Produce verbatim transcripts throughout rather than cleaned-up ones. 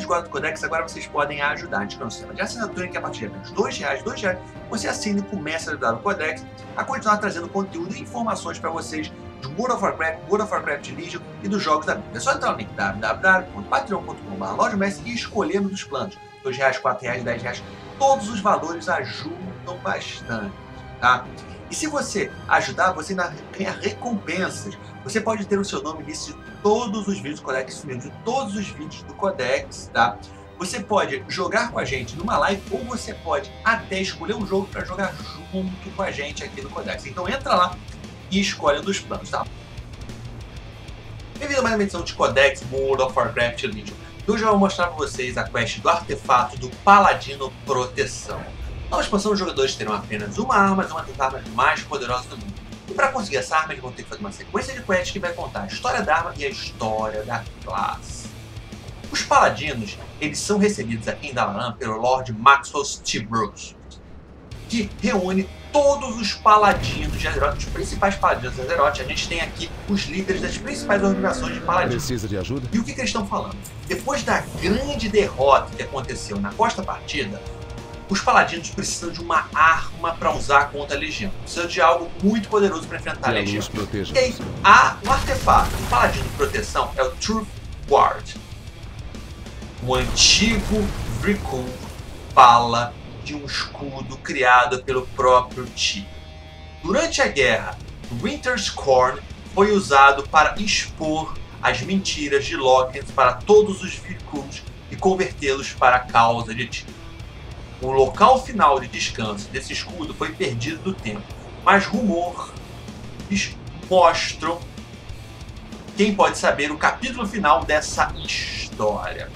gostam do Codex, agora vocês podem ajudar. A gente criou um sistema de assinatura que a partir de apenas dois reais, dois reais, você assina e começa a ajudar o Codex a continuar trazendo conteúdo e informações para vocês de World of Warcraft, World of Warcraft Legion e dos jogos da Bíblia. É só entrar no link w w w ponto patreon ponto com barra loja mestre e escolher um dos planos. dois reais, quatro reais, dez reais. Todos os valores ajudam bastante, tá? E se você ajudar, você ainda ganha recompensas. Você pode ter o seu nome nisso de todos os vídeos do Codex, de todos os vídeos do Codex, tá? Você pode jogar com a gente numa live ou você pode até escolher um jogo para jogar junto com a gente aqui no Codex. Então entra lá e escolhe um dos planos, tá? Bem-vindo a mais uma edição de Codex World of Warcraft Legion. Hoje eu vou mostrar para vocês a quest do artefato do Paladino Proteção. Na expansão, os jogadores terão apenas uma arma, uma das armas mais poderosas do mundo. E para conseguir essa arma, eles vão ter que fazer uma sequência de quests que vai contar a história da arma e a história da classe. Os Paladinos, eles são recebidos aqui em Dalaran pelo Lord Maxwell T-Bruce, que reúne todos os Paladinos de Azeroth, os principais Paladinos de Azeroth. A gente tem aqui os líderes das principais organizações de Paladinos. Precisa de ajuda? E o que, que eles estão falando? Depois da grande derrota que aconteceu na Costa Partida, os Paladinos precisam de uma arma para usar contra a Legião. Precisam de algo muito poderoso para enfrentar a Legião. E aí, a, o artefato do Paladino de Proteção é o Truth Guard. O antigo Vrykul fala de um escudo criado pelo próprio Tyr. Durante a guerra, Winterscorn foi usado para expor as mentiras de Lorkhan para todos os Vrykuls e convertê-los para a causa de Tyr. O local final de descanso desse escudo foi perdido do tempo, mas rumores mostram quem pode saber o capítulo final dessa história.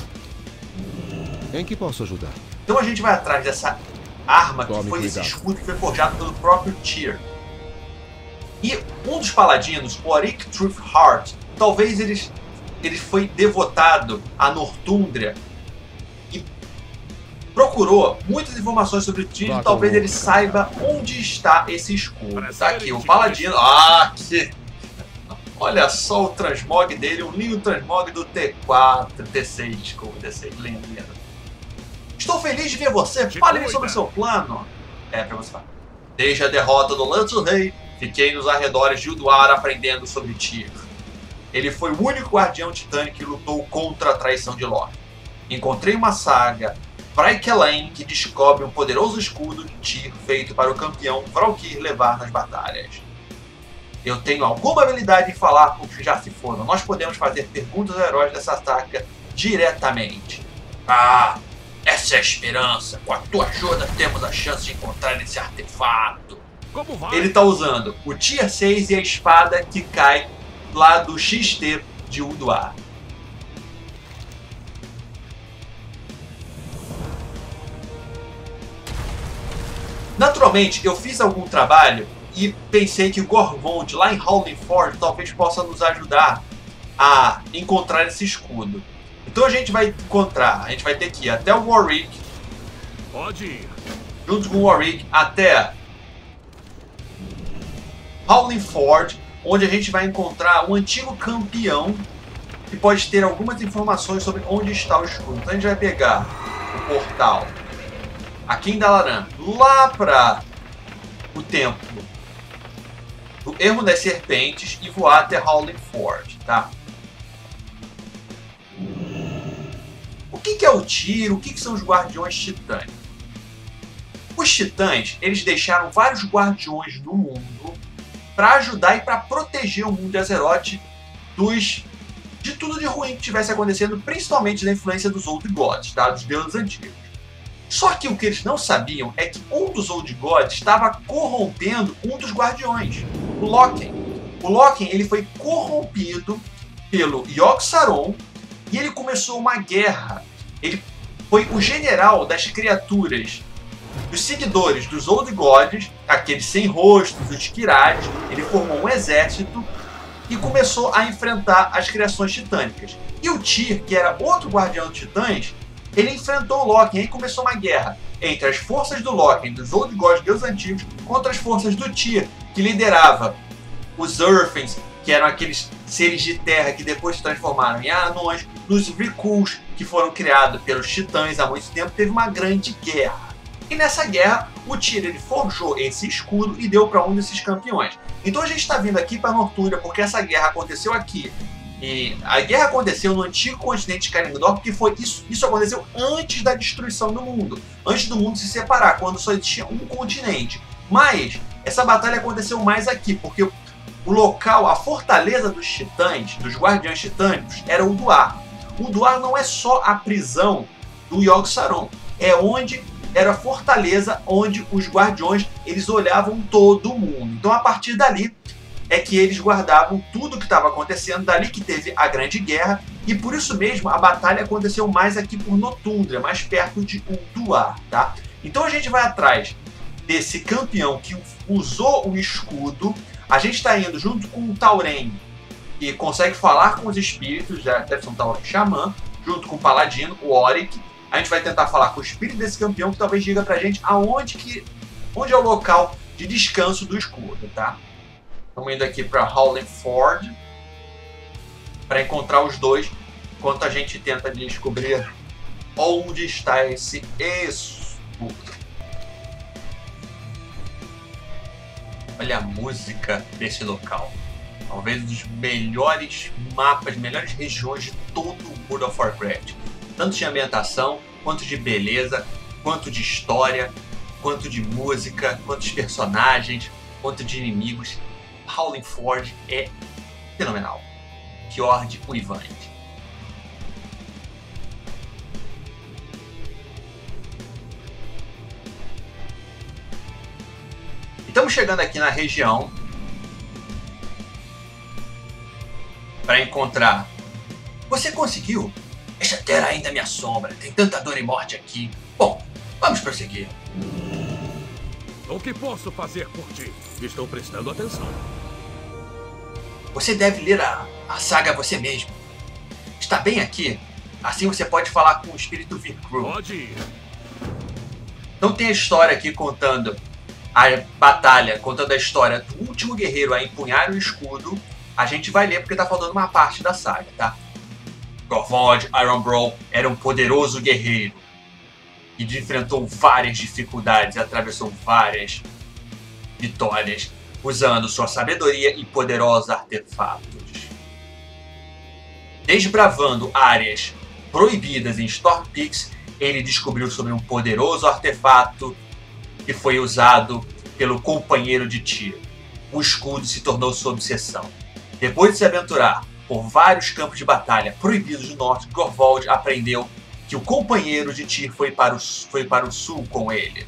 Em que posso ajudar? Então a gente vai atrás dessa arma que Tome foi cuidado. esse escudo que foi forjado pelo próprio Tyr. E um dos paladinos, o Auric Truthheart, talvez ele, ele foi devotado a Northumbria e procurou muitas informações sobre o Tyr e talvez ele saiba onde está esse escudo. Tá aqui, o paladino. Ah, que... Olha só o transmog dele, um lindo transmog do T quatro, T seis, desculpa, T seis, lindo, lindo. Estou feliz de ver você, fale-me sobre o seu plano. É, pra você falar. Desde a derrota do Lanço Rei, fiquei nos arredores de Ulduar aprendendo sobre Tyr. Ele foi o único guardião titânico que lutou contra a traição de Lorkhan. Encontrei uma saga, Vrykelain, que descobre um poderoso escudo de Tyr feito para o campeão Valkyr levar nas batalhas. Eu tenho alguma habilidade em falar com os que já se foram. Nós podemos fazer perguntas aos heróis dessa saga diretamente. Ah, essa é a esperança. Com a tua ajuda temos a chance de encontrar esse artefato. Como vai? Ele está usando o Tier seis e a espada que cai lá do X T de Ulduar. Naturalmente, eu fiz algum trabalho e pensei que o Gorvond lá em Howling Forge talvez possa nos ajudar a encontrar esse escudo. Então a gente vai encontrar, a gente vai ter que ir até o Warwick, Pode ir. junto com o Warwick até Howling Forge, onde a gente vai encontrar um antigo campeão que pode ter algumas informações sobre onde está o escudo. Então a gente vai pegar o portal aqui em Dalaran, lá para o templo do Ermo das Serpentes e voar até Howling Forge, tá? O que, que é o Tyr? O que, que são os Guardiões Titânicos? Os Titãs, eles deixaram vários Guardiões no mundo para ajudar e para proteger o mundo de Azeroth dos, de tudo de ruim que estivesse acontecendo, principalmente da influência dos Old Gods, tá? Dos deuses antigos. Só que o que eles não sabiam é que um dos Old Gods estava corrompendo um dos Guardiões, o Lorkhan. O Lorkhan, ele foi corrompido pelo Yogg-Saron e ele começou uma guerra. Ele foi o general das criaturas, dos seguidores dos Old Gods, aqueles sem rostos, os Kirats. Ele formou um exército e começou a enfrentar as criações titânicas. E o Tyr, que era outro guardião dos titãs, ele enfrentou o Lorkhan e aí começou uma guerra entre as forças do Lorkhan, dos Old Gods, deuses antigos, contra as forças do Tyr, que liderava os Urfens, que eram aqueles seres de terra que depois se transformaram em anões, nos Vrikuls, que foram criados pelos titãs há muito tempo, teve uma grande guerra. E nessa guerra, o Tyr ele forjou esse escudo e deu para um desses campeões. Então a gente está vindo aqui para Nortúmbria porque essa guerra aconteceu aqui. E a guerra aconteceu no antigo continente de Kalimdor, porque foi isso, isso aconteceu antes da destruição do mundo. Antes do mundo se separar, quando só existia um continente. Mas essa batalha aconteceu mais aqui, porque o local, a fortaleza dos titãs, dos guardiões titânicos, era o Duar. O Duar não é só a prisão do Yogg-Saron, é onde era a fortaleza onde os guardiões eles olhavam todo mundo. Então a partir dali é que eles guardavam tudo o que estava acontecendo, dali que teve a grande guerra, e por isso mesmo a batalha aconteceu mais aqui por Nortúmbria, mais perto de Ulduar, tá? Então a gente vai atrás desse campeão que usou o escudo. A gente está indo junto com o Tauren, que consegue falar com os espíritos, já deve ser um Tauren Xamã, junto com o Paladino, o Oric. A gente vai tentar falar com o espírito desse campeão, que talvez diga pra gente aonde que, onde é o local de descanso do escudo, tá? Estamos indo aqui para Hollingford para encontrar os dois, enquanto a gente tenta descobrir onde está esse escudo. Olha a música desse local. Talvez um dos melhores mapas, melhores regiões de todo o World of Warcraft. Tanto de ambientação, quanto de beleza, quanto de história, quanto de música, quanto de personagens, quanto de inimigos. Hollingford é fenomenal. Fjord uivante. Estamos chegando aqui na região para encontrar. Você conseguiu? Esta terra ainda me assombra. Tem tanta dor e morte aqui. Bom, vamos prosseguir. O que posso fazer por ti? Estou prestando atenção. Você deve ler a, a saga você mesmo. Está bem aqui. Assim você pode falar com o espírito Vrikul. Pode ir. Então tem a história aqui contando a batalha, contando a história do último guerreiro a empunhar o escudo. A gente vai ler porque está faltando uma parte da saga, tá? Gorvald Ironbrawl era um poderoso guerreiro que enfrentou várias dificuldades e atravessou várias vitórias usando sua sabedoria e poderosos artefatos. Desbravando áreas proibidas em Storm Peaks, ele descobriu sobre um poderoso artefato que foi usado pelo companheiro de Tyr. O escudo se tornou sua obsessão. Depois de se aventurar por vários campos de batalha proibidos do norte, Gorvald aprendeu que o companheiro de Tyr foi para o, foi para o sul com ele,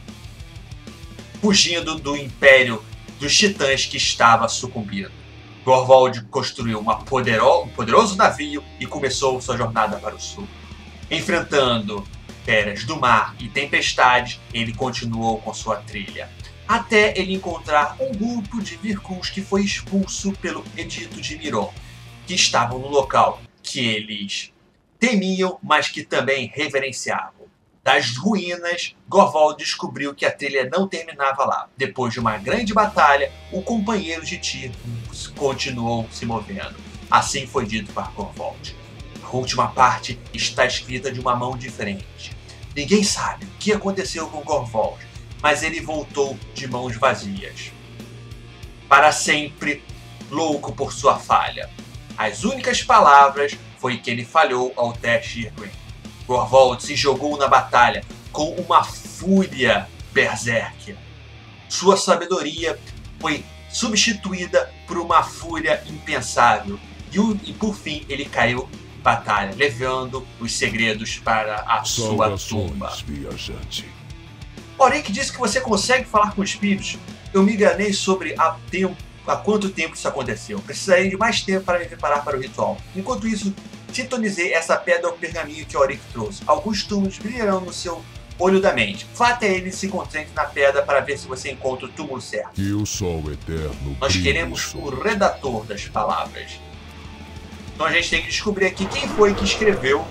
fugindo do império dos titãs que estava sucumbindo. Gorvald construiu uma podero, um poderoso navio e começou sua jornada para o sul. Enfrentando feras do mar e tempestades, ele continuou com sua trilha, até ele encontrar um grupo de Vrikuls que foi expulso pelo Edito de Miron, que estavam no local que eles temiam, mas que também reverenciavam. Das ruínas, Gorvald descobriu que a trilha não terminava lá. Depois de uma grande batalha, o companheiro de Tyr continuou se movendo. Assim foi dito para Gorvald. A última parte está escrita de uma mão diferente. Ninguém sabe o que aconteceu com Gorvald, mas ele voltou de mãos vazias. Para sempre, louco por sua falha. As únicas palavras foi que ele falhou ao teste Irgrim. Gorvald se jogou na batalha com uma fúria berserker. Sua sabedoria foi substituída por uma fúria impensável. E, e por fim ele caiu em batalha, levando os segredos para a sua tumba. Viajante. Oric disse que você consegue falar com espíritos. Eu me enganei sobre a tempo. Há quanto tempo isso aconteceu? Precisaria de mais tempo para me preparar para o ritual. Enquanto isso, sintonizei essa pedra ao pergaminho que Oric trouxe. Alguns túmulos brilharão no seu olho da mente. Vá até ele e se concentre na pedra para ver se você encontra o túmulo certo. E o sol eterno. Nós queremos o redator das palavras. Então a gente tem que descobrir aqui quem foi que escreveu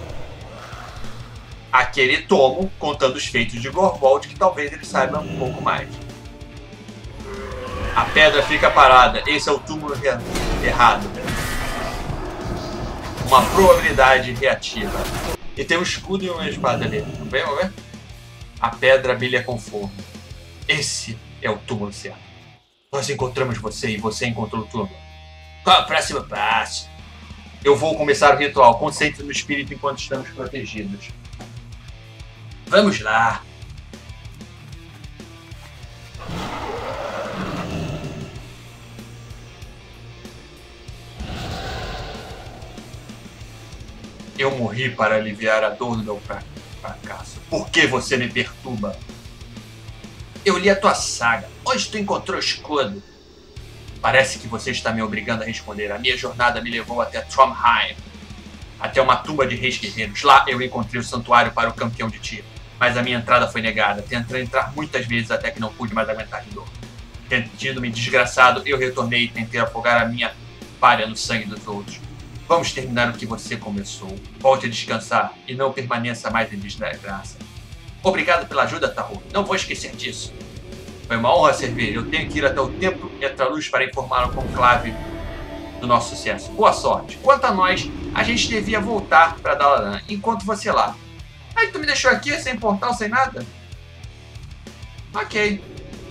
aquele tomo contando os feitos de Gorvald, que talvez ele saiba um pouco mais. A pedra fica parada. Esse é o túmulo errado. uma probabilidade reativa. E tem um escudo e uma espada ali. Vamos ver, vamos ver? A pedra brilha com fogo. Esse é o túmulo certo. Nós encontramos você e você encontrou o túmulo. Qual é o próximo passo? Eu vou começar o ritual. Concentre no espírito enquanto estamos protegidos. Vamos lá. Eu morri para aliviar a dor do meu fracasso. Por que você me perturba? Eu li a tua saga. Onde tu encontrou o escudo? Parece que você está me obrigando a responder. A minha jornada me levou até Trondheim, até uma tumba de reis guerreiros. Lá eu encontrei o santuário para o campeão de tiro, mas a minha entrada foi negada. Tentei entrar muitas vezes até que não pude mais aguentar de dor. Sentindo-me desgraçado, eu retornei e tentei afogar a minha palha no sangue dos outros. Vamos terminar o que você começou. Volte a descansar e não permaneça mais em desgraça. Obrigado pela ajuda, Tahu. Não vou esquecer disso. Foi uma honra servir. Eu tenho que ir até o templo Etraluz para informar o conclave do nosso sucesso. Boa sorte. Quanto a nós, a gente devia voltar para Dalaran enquanto você lá. Aí tu me deixou aqui sem portal, sem nada? Ok.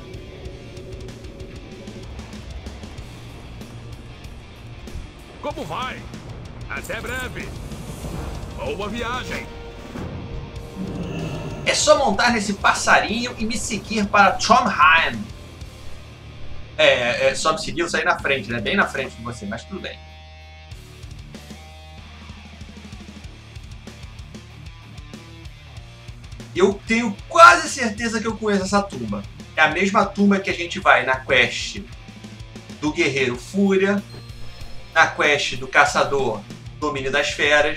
Como vai? Até breve. Boa viagem. É só montar nesse passarinho e me seguir para Trondheim. É, é só me seguir, eu sair na frente, né? Bem na frente de você, mas tudo bem. Eu tenho quase certeza que eu conheço essa tumba. É a mesma tumba que a gente vai na quest do Guerreiro Fúria, na quest do Caçador Domínio das Feras.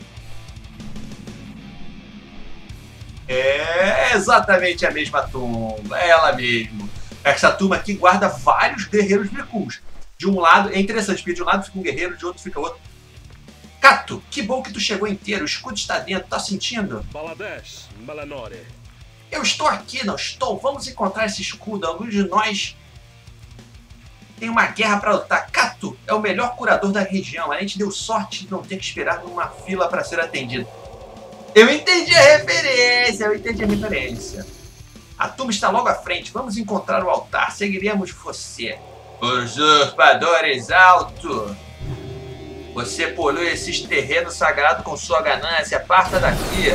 É exatamente a mesma tumba, é ela mesmo. Essa tumba aqui guarda vários guerreiros Vrikuls. De um lado, é interessante, porque de um lado fica um guerreiro, de outro fica outro. Cato, que bom que tu chegou inteiro, o escudo está dentro, tá sentindo? Baladesh, Balanore. Eu estou aqui, não estou? Vamos encontrar esse escudo, alguns de nós tem uma guerra para lutar. Cato é o melhor curador da região, a gente deu sorte de não ter que esperar numa fila para ser atendido. Eu entendi a referência, eu entendi a referência. A tumba está logo à frente, vamos encontrar o altar, seguiremos você. Usurpador exalto, você polui esses terrenos sagrados com sua ganância, parta daqui.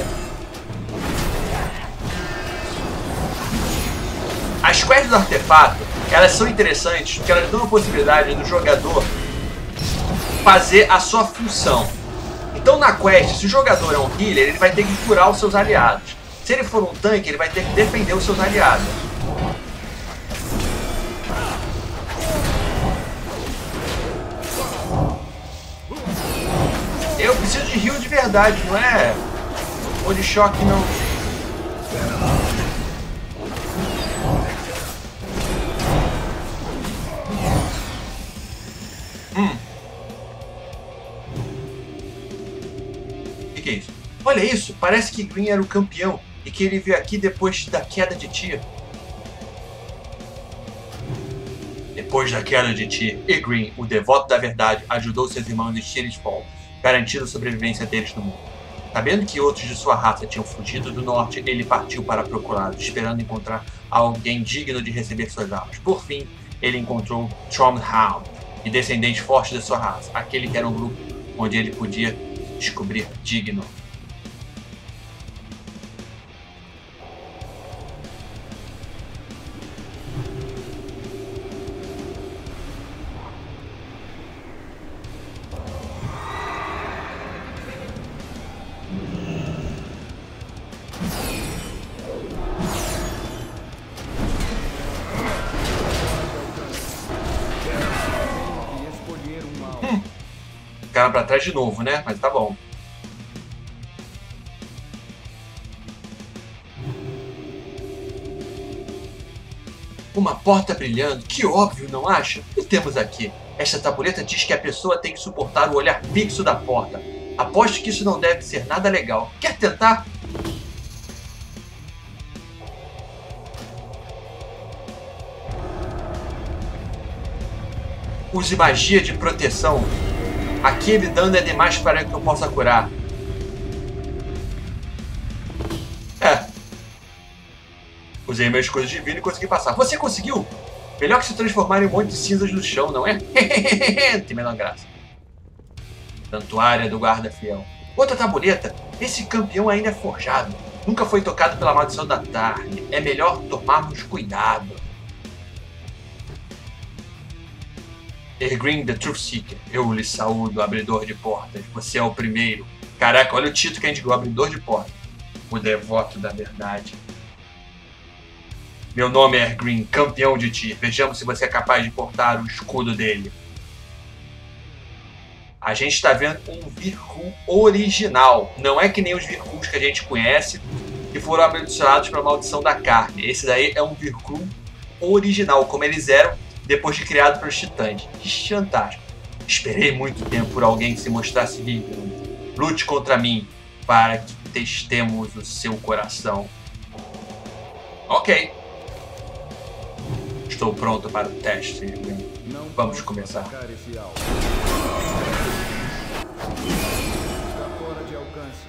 As quests do artefato, elas são interessantes porque elas dão a possibilidade do jogador fazer a sua função. Então na quest, se o jogador é um healer, ele vai ter que curar os seus aliados. Se ele for um tanque, ele vai ter que defender os seus aliados. Eu preciso de heal de verdade, não é ou de choque não. Hum. O que, que é isso? Olha isso, parece que Green era o campeão e que ele veio aqui depois da queda de Tyr. Depois da queda de Tyr, Green, o devoto da verdade, ajudou seus irmãos em Tirisfal, garantindo a sobrevivência deles no mundo. Sabendo que outros de sua raça tinham fugido do norte, ele partiu para procurá-los, esperando encontrar alguém digno de receber suas almas. Por fim, ele encontrou Trondheim e descendentes fortes da sua raça, aquele que era um grupo onde ele podia descobrir digno. Ficaram pra trás de novo, né? Mas tá bom. Uma porta brilhando, que óbvio, não acha? O que temos aqui? Esta tabuleta diz que a pessoa tem que suportar o olhar fixo da porta. Aposto que isso não deve ser nada legal. Quer tentar? Use magia de proteção Aquele dano é demais para que eu possa curar. É. Usei meus coisas divinas e consegui passar. Você conseguiu? Melhor que se transformar em um monte de cinzas no chão, não é? Tem menor graça. Santuária do Guarda Fiel. Outra tabuleta. Esse campeão ainda é forjado. Nunca foi tocado pela maldição da Tarn. É melhor tomarmos cuidado. Ergrim, the Truth Seeker. Eu lhe saúdo, abridor de portas. Você é o primeiro. Caraca, olha o título que a gente ganhou, abridor de portas. O devoto da verdade. Meu nome é Ergrim, campeão de Tyr. Vejamos se você é capaz de portar o escudo dele. A gente está vendo um Virkul original. Não é que nem os Virkuls que a gente conhece, que foram amaldiçoados pela maldição da carne. Esse daí é um Virkul original, como eles eram depois de criado pelos titãs. Que fantástico. Esperei muito tempo por alguém que se mostrasse digno. Lute contra mim, para que testemos o seu coração. Ok. Estou pronto para o teste. Vamos começar. Está fora de alcance.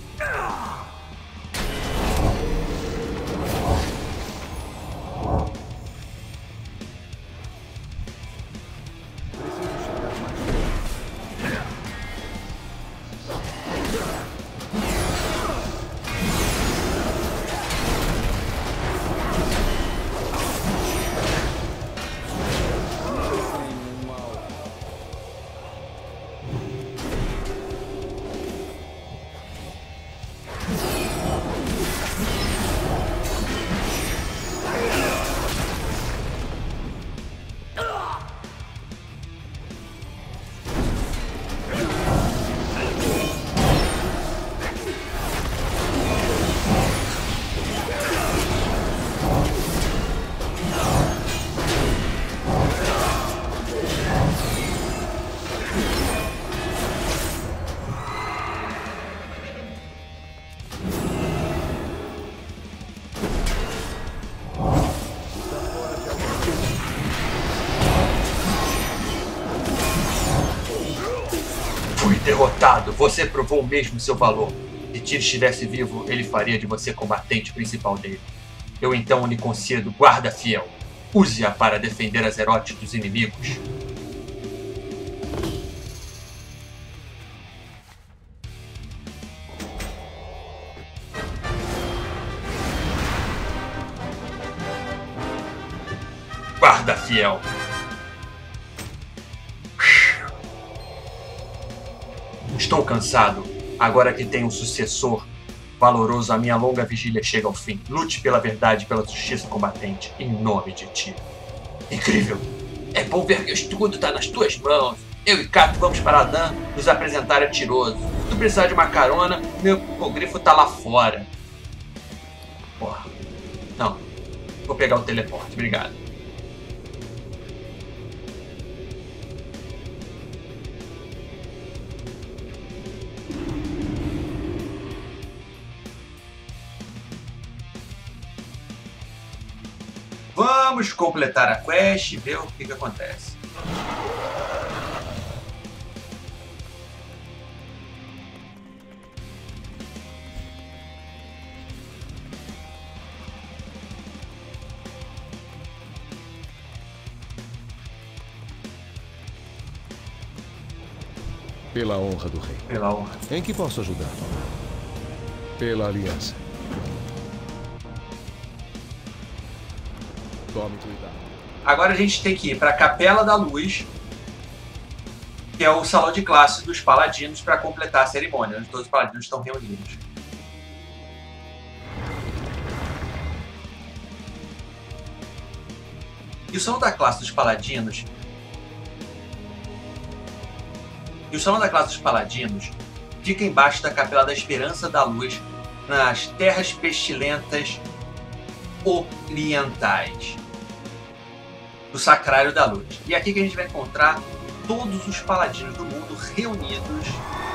Preciso chegar mais derrotado, você provou mesmo seu valor. Se Tyr estivesse vivo, ele faria de você combatente principal dele. Eu então lhe concedo guarda fiel. Use-a para defender as Azeroth dos inimigos. Guarda fiel. Estou cansado. Agora que tenho um sucessor valoroso, a minha longa vigília chega ao fim. Lute pela verdade e pela justiça combatente, em nome de Tyr. Incrível! É bom ver que o escudo está nas tuas mãos. Eu e Cato vamos para Adan nos apresentar a Tyroso. Se tu precisar de uma carona, meu hipogrifo tá lá fora. Porra. Não. Vou pegar o teleporte, obrigado. Vamos completar a quest e ver o que, que acontece. Pela honra do rei. Pela honra. Em que posso ajudar? Pela aliança. Tome cuidado. Agora a gente tem que ir para a Capela da Luz, que é o salão de classe dos paladinos, para completar a cerimônia, onde todos os paladinos estão reunidos. E o salão da classe dos paladinos E o salão da classe dos paladinos fica embaixo da Capela da Esperança da Luz, nas terras pestilentas orientais do Sacrário da Luz. E é aqui que a gente vai encontrar todos os paladinos do mundo reunidos,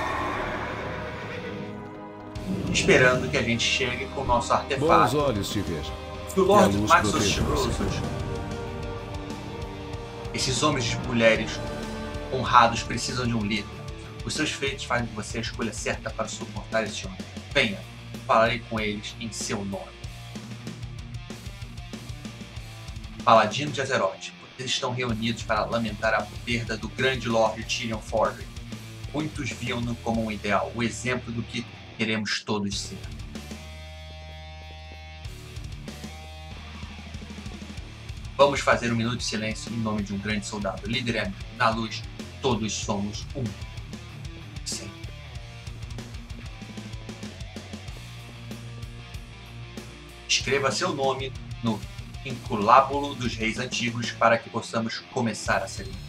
esperando que a gente chegue com o nosso artefato. Bons olhos te vejam. Do Lord Maxos Chibrosos. Esses homens e mulheres honrados precisam de um líder. Os seus feitos fazem de você a escolha certa para suportar esse homem. Venha, falarei com eles em seu nome. Paladino de Azeroth, vocês estão reunidos para lamentar a perda do grande Lorde Tyrion Forged. Muitos viam-no como um ideal, o exemplo do que queremos todos ser. Vamos fazer um minuto de silêncio em nome de um grande soldado. Líder e amigo, na luz, todos somos um. Sim. Escreva seu nome no inculábulo dos reis antigos para que possamos começar a cerimônia.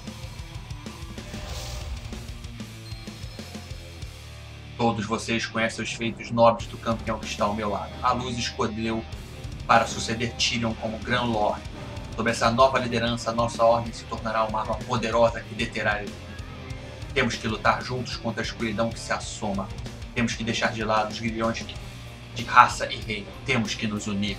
Todos vocês conhecem os feitos nobres do campeão que está ao meu lado. A luz escolheu para suceder Tyrion como Grand Lord. Sob essa nova liderança, a nossa ordem se tornará uma arma poderosa que deterá ele. Temos que lutar juntos contra a escuridão que se assoma. Temos que deixar de lado os grilhões de raça e reino. Temos que nos unir.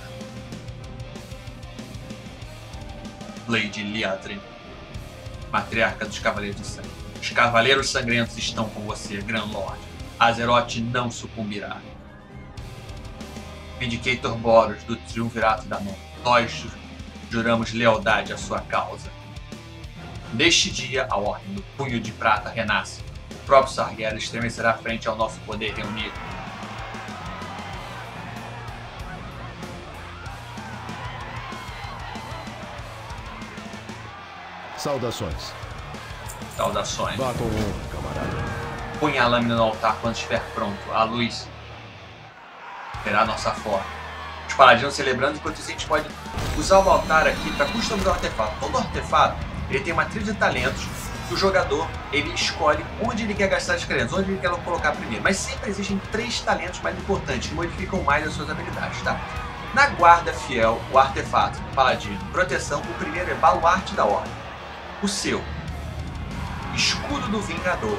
Lady Liadrin, matriarca dos Cavaleiros de Sangue. Os Cavaleiros Sangrentos estão com você, Grand Lord. Azeroth não sucumbirá. Vindicator Boros, do Triunvirato da Mão. Nós juramos lealdade à sua causa. Neste dia, a Ordem do Punho de Prata renasce. O próprio Sargeras estremecerá frente ao nosso poder reunido. Saudações. Saudações. Vá com honra, camarada. Ponha a lâmina no altar quando estiver pronto. A luz será nossa forma. Os paladinos celebrando, enquanto isso a gente pode usar o altar aqui para customizar o artefato. Todo artefato ele tem uma trilha de talentos que o jogador ele escolhe onde ele quer gastar as crenças, onde ele quer colocar primeiro. Mas sempre existem três talentos mais importantes que modificam mais as suas habilidades, tá? Na guarda fiel, o artefato paladino, proteção, o primeiro é baluarte da ordem. O seu escudo do vingador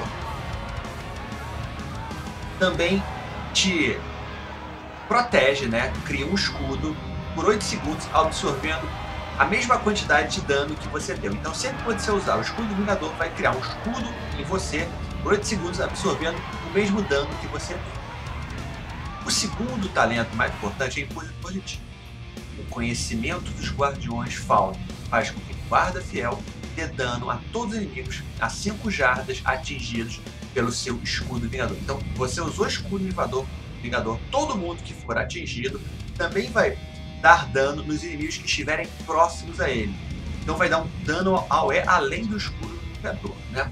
também te protege, né? Cria um escudo por oito segundos, absorvendo a mesma quantidade de dano que você deu. Então sempre que você usar o escudo do vingador, vai criar um escudo em você por oito segundos, absorvendo o mesmo dano que você deu. O segundo talento mais importante é em positivo. O conhecimento dos guardiões fauna faz com que o guarda fiel dê dano a todos os inimigos a cinco jardas atingidos pelo seu escudo vingador. Então, você usou o escudo vingador, vingador, todo mundo que for atingido também vai dar dano nos inimigos que estiverem próximos a ele. Então vai dar um dano ao E além do escudo vingador, né?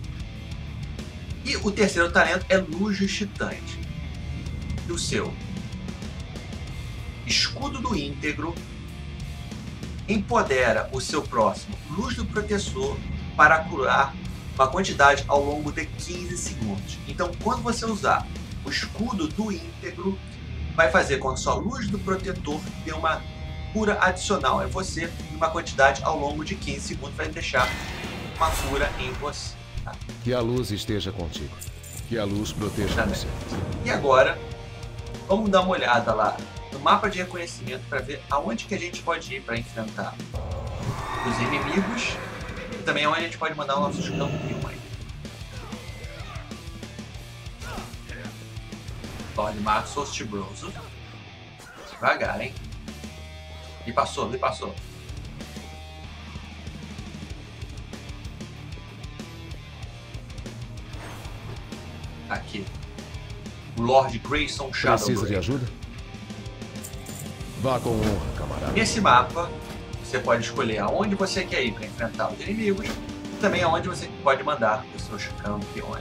E o terceiro talento é Luz dos Titãs. E o seu escudo do íntegro empodera o seu próximo, Luz do Protetor, para curar uma quantidade ao longo de quinze segundos. Então, quando você usar o escudo do íntegro, vai fazer com que a sua Luz do Protetor dê uma cura adicional. É você, uma quantidade ao longo de quinze segundos, vai deixar uma cura em você. Tá? Que a luz esteja contigo. Que a luz proteja Tá você. E agora, vamos dar uma olhada lá no mapa de reconhecimento para ver aonde que a gente pode ir para enfrentar os inimigos e também aonde a gente pode mandar os nossos campeões. Lord Maxos Tibroso. Devagar, hein? E passou, e passou. Aqui. O Lord Grayson Shadow. Precisa de ajuda? Vá com honra, camarada. Nesse mapa, você pode escolher aonde você quer ir para enfrentar os inimigos e também aonde você pode mandar os seus campeões.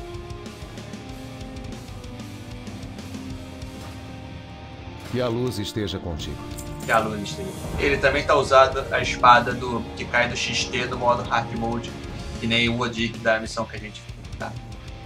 Que a luz esteja contigo. Que a luz esteja. Ele também está usando a espada do, que cai do X T do modo Hard Mode, que nem o Odic da missão que a gente fez. Tá?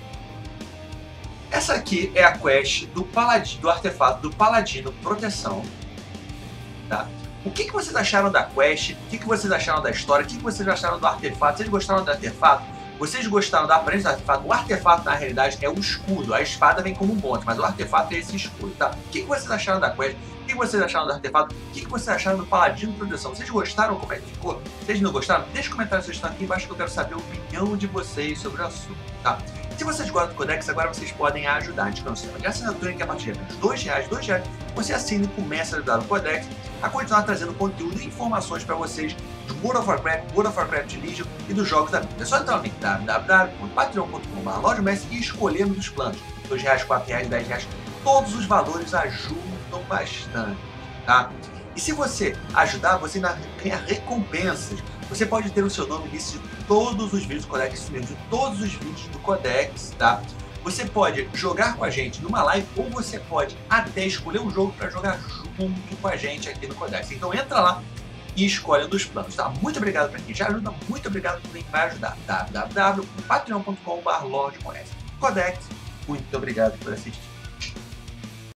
Essa aqui é a quest do, paladino, do artefato do Paladino Proteção. Tá? O que, que vocês acharam da quest? O que, que vocês acharam da história? O que, que vocês acharam do artefato? Vocês gostaram do artefato? Vocês gostaram da aparência do artefato? O artefato, na realidade, é o escudo. A espada vem como um monte, mas o artefato é esse escudo, tá? O que, que vocês acharam da quest? O que, que vocês acharam do artefato? O que, que vocês acharam do Paladino Proteção? Vocês gostaram como é que ficou? Vocês não gostaram? Deixa um comentário na sugestão aqui embaixo que eu quero saber a opinião de vocês sobre o assunto, tá? Se vocês gostam do Codex, agora vocês podem ajudar. A gente tem um sistema de assinatura que a partir de dois reais, dois reais, você assina e começa a ajudar o Codex a continuar trazendo conteúdo e informações para vocês do World of Warcraft, World of Warcraft Legion e dos jogos da vida. É só entrar no link w w w ponto patreon ponto com barra loja messi e escolher um dos planos. dois reais, quatro reais, dez reais. Todos os valores ajudam bastante, tá? E se você ajudar, você ainda ganha recompensas. Você pode ter o seu nome listo de todos os vídeos do Codex, de todos os vídeos do Codex, tá? Você pode jogar com a gente numa live ou você pode até escolher um jogo para jogar junto com a gente aqui no Codex. Então entra lá e escolhe um dos planos, tá? Muito obrigado para quem já ajuda, muito obrigado por quem vai ajudar. w w w ponto patreon ponto com barra loja messi. Codex, muito obrigado por assistir.